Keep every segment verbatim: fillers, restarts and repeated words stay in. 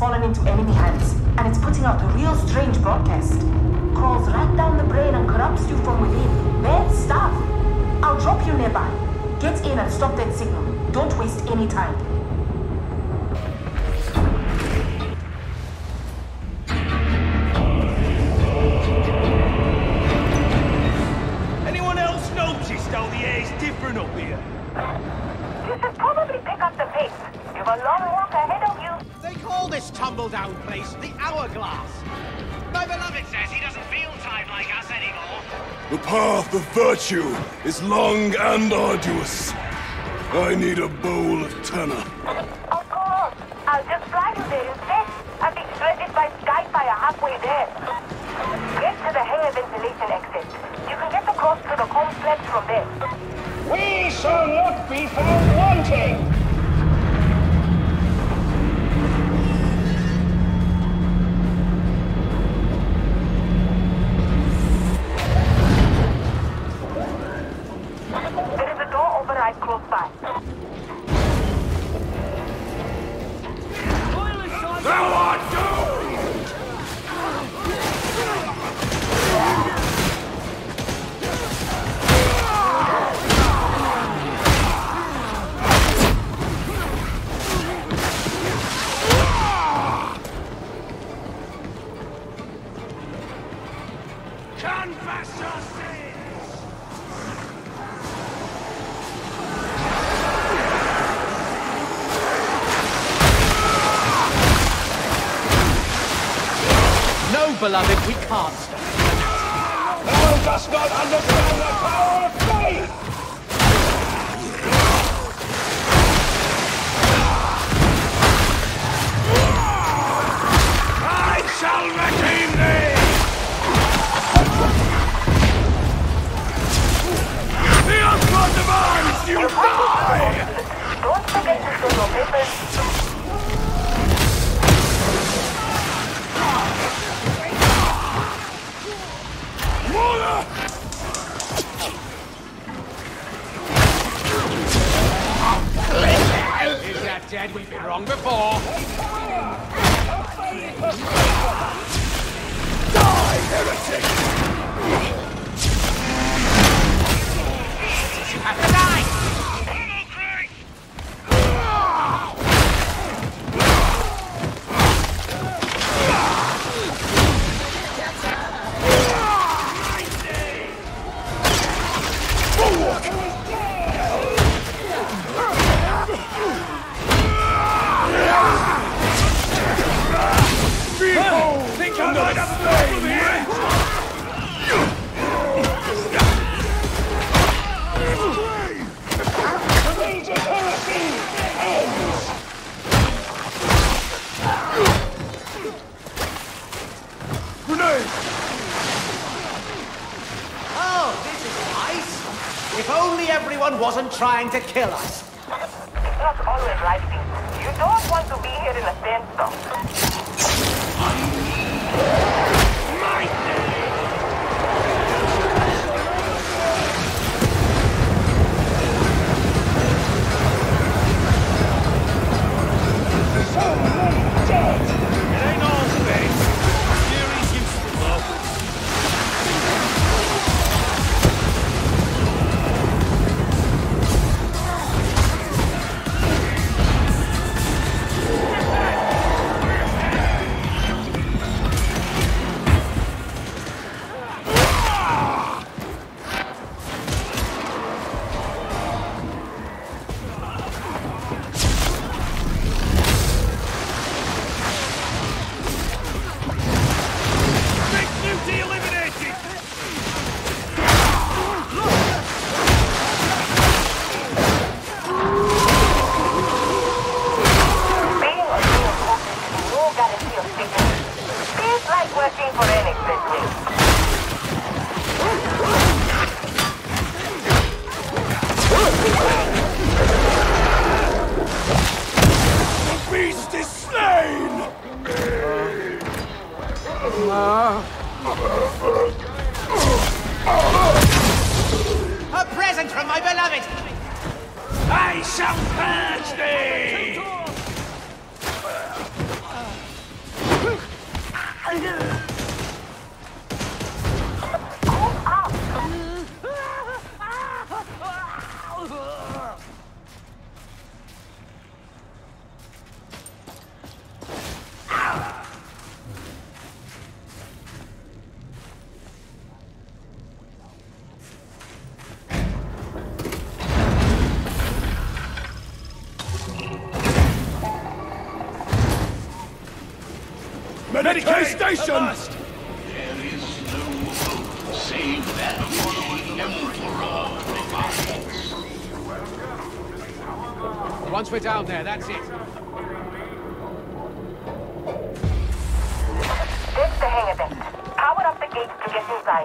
fallen into enemy hands, and it's putting out a real strange broadcast. Crawls right down the brain and corrupts you from within. Bad stuff. I'll drop you nearby. Get in and stop that signal. Don't waste any time. Anyone else noticed how the air's different up here? You should probably pick up the pace. You've a long walk ahead of you. They call this tumble-down place the Hourglass. My beloved says he doesn't feel time like us anymore. The path of virtue is long and arduous. I need a bowl of tanner. Of course. I'll just fly you there instead. I've been stranded by Skyfire halfway there. Get to the hair ventilation exit. You can get across to the complex from there. We shall not be found wanting! There is a door override close by. Thou art doomed! Canvas your sins! No, beloved, we can't stop. Thou dost not understand the power of faith! I shall redeem thee! The Uncle demands you die! Don't forget to show your papers. Is that dead? We've been wrong before. Die, heretic! You have to die! Think I'm not slave yet! Major heresy ends! Grenade! Oh, this is nice. If only everyone wasn't trying to kill us. It's not always like this. You don't want to be here in a sandstorm. So many dead! It ain't all fake. Theory's useful, though. A present from my beloved! I shall purge thee! Medicaid station! There is no hope save that of the Emperor provides. Once we're down there, that's it. That's the hang of it. Power up the gates to get inside.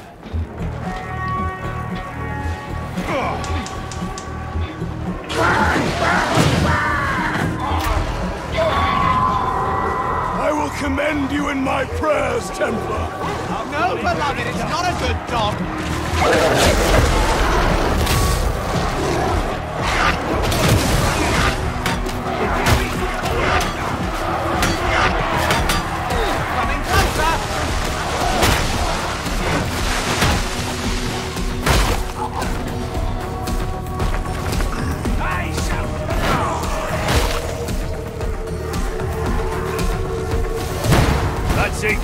I will commend you in my prayers, Templar. Oh, no, beloved, it's not a good dog. Coming closer. That's it.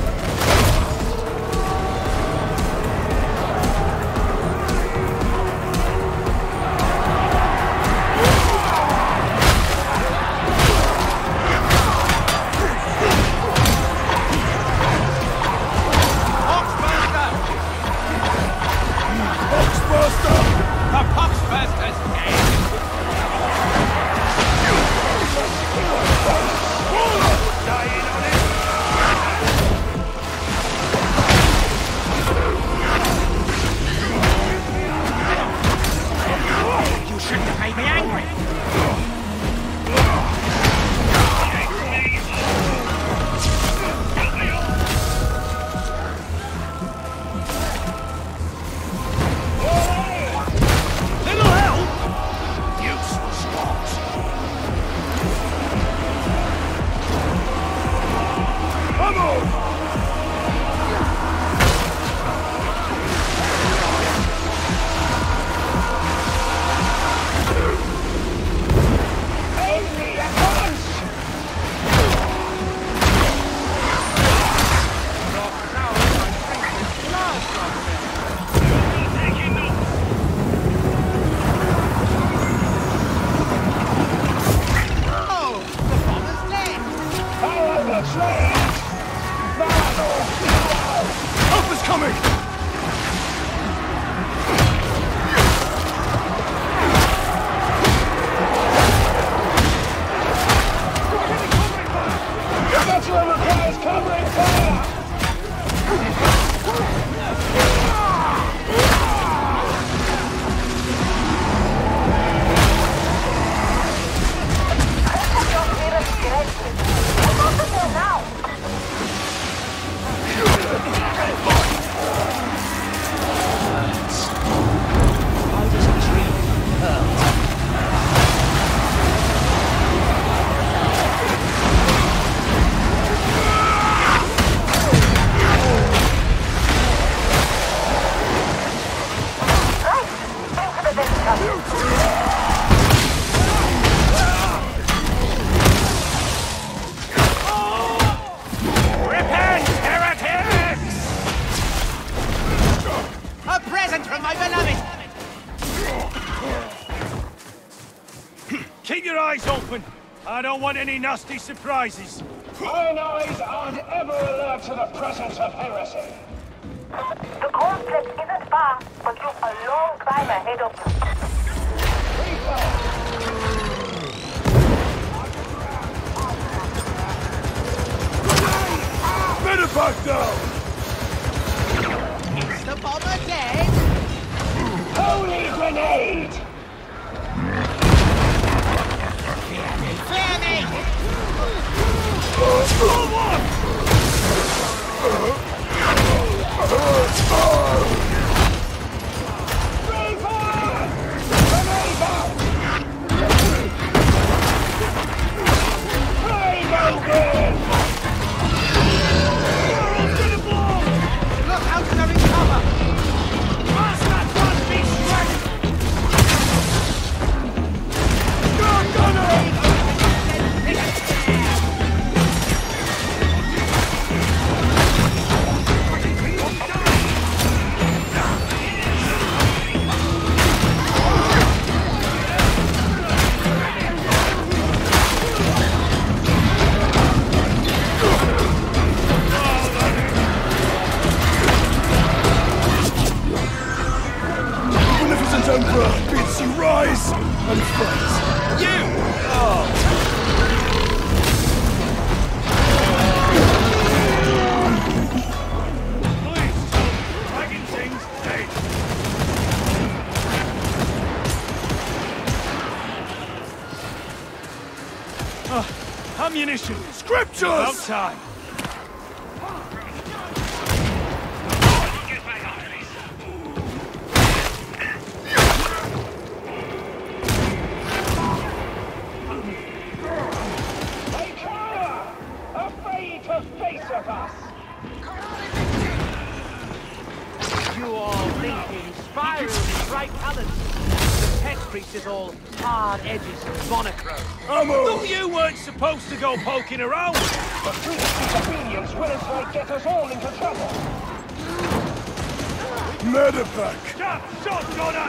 Help is coming! The vessel requires covering fire! Repent, heretics! A present from my beloved! Keep your eyes open. I don't want any nasty surprises. Mine eyes aren't ever alert to the presence of heresy. The complex isn't far, but you've a long climb ahead of you. Medevac down! Is the bomber dead? Holy grenade! Clear me! Look out for the recover! ammunition! Scriptures! About time! Get back on this. They cower! Afraid to face of us! You all think in spirals and bright colours. The pet priest is all hard edges and monochrome. Ammo! Thought you weren't supposed to go poking around! But priest's disobedience will as right get us all into trouble. Medipack! Jump! Shotgunner!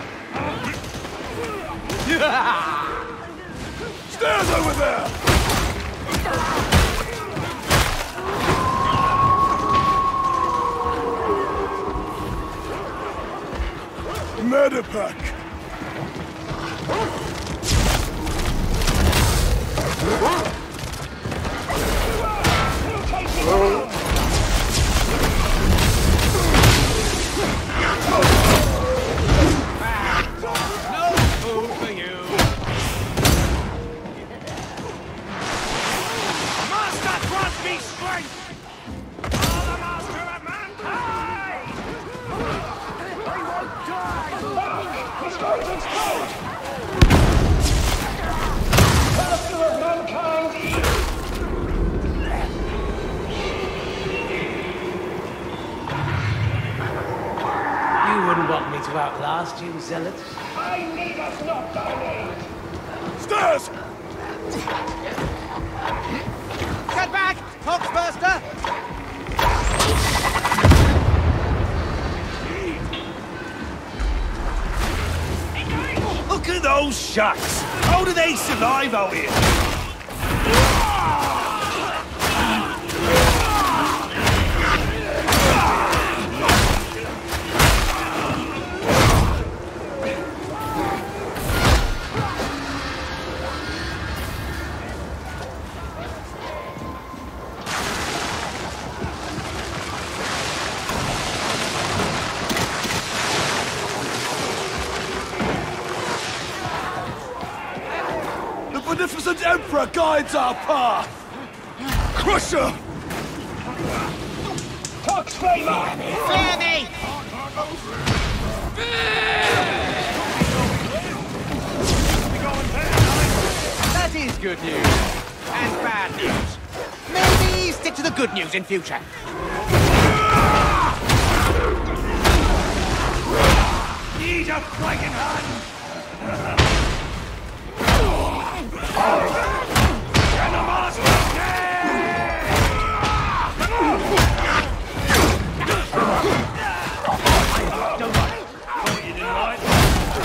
Stairs over there! Medipack! No food for you. Master grants me strength! For the master of mankind! They won't die! His guidance code! Master of mankind! You wouldn't want me to outlast you, Zealot. I need us not thy aid! Stairs! Get back, Toxburster! Look at those shots! How do they survive out here? The beneficent Emperor guides our path! Crusher! Tox Flamer! Fear me! That is good news. And bad news. Maybe stick to the good news in future. Need a flagging hand! And the master's dead! Don't worry. Thought you didn't like it.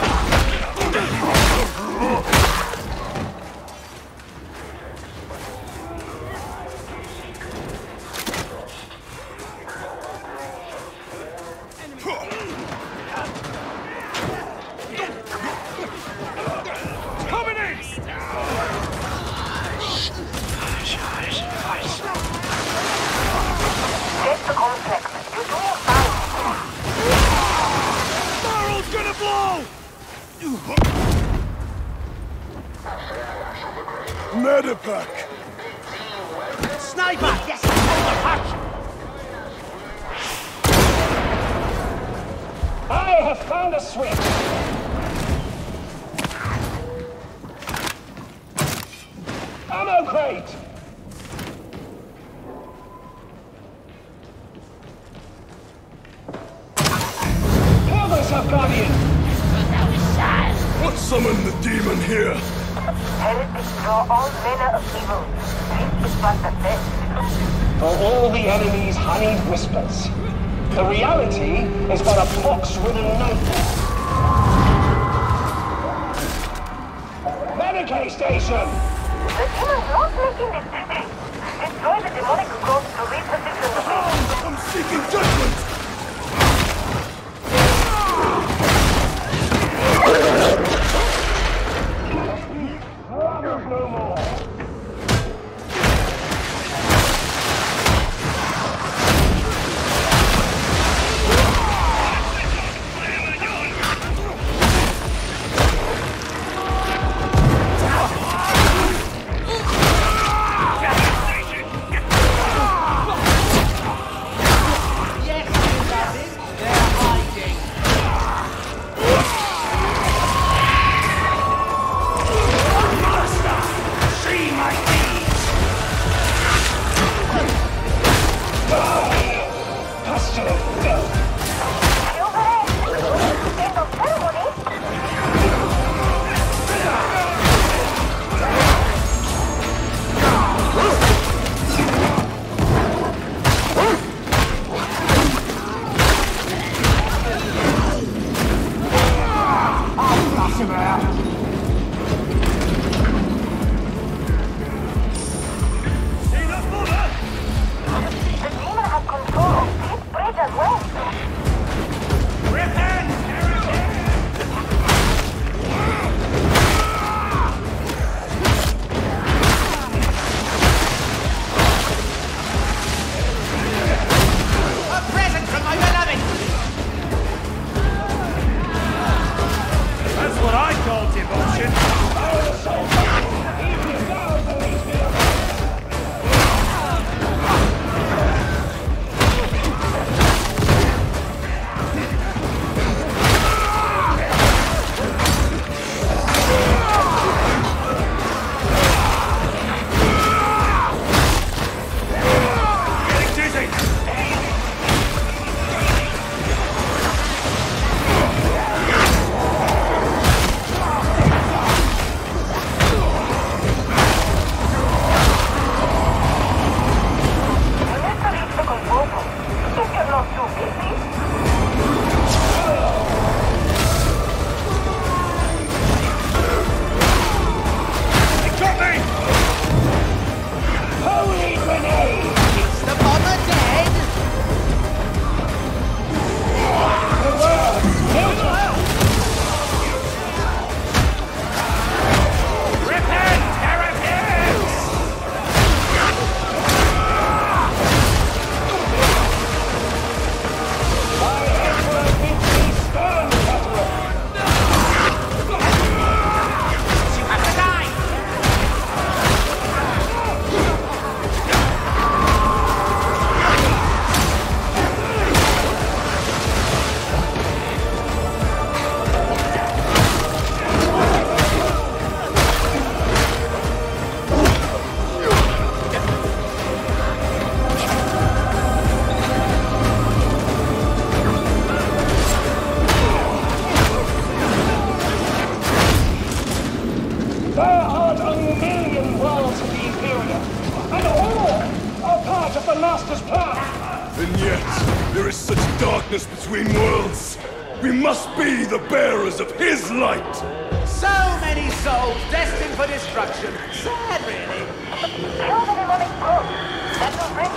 Coming in! Get the complex. You're doing fine. Barrel's gonna blow! Medipack! Sniper! Yes! Over punch! I have found a switch! Ammo crate! Kill this Guardian! What summoned the demon here? Heretics draw all manner of evil. This is but the best. For all the enemy's honeyed whispers, the reality is but a pox-ridden nightmare. Medicaid station! The demon's not making this city. Destroy the demonic growth to reposition the base. I'm seeking judgment! No more. Master's plan. And yet, there is such darkness between worlds. We must be the bearers of his light. So many souls destined for destruction. Sad, really. Kill the demonic ghost. That will bring